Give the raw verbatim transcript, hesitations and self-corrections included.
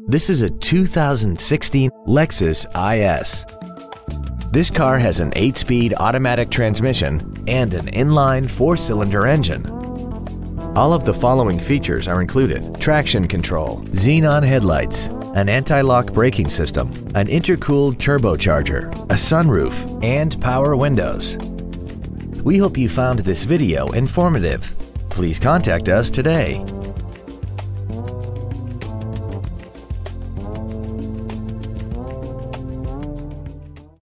This is a two thousand sixteen Lexus I S. This car has an eight-speed automatic transmission and an inline four-cylinder engine. All of the following features are included: traction control, xenon headlights, an anti-lock braking system, an intercooled turbocharger, a sunroof, and power windows. We hope you found this video informative. Please contact us today.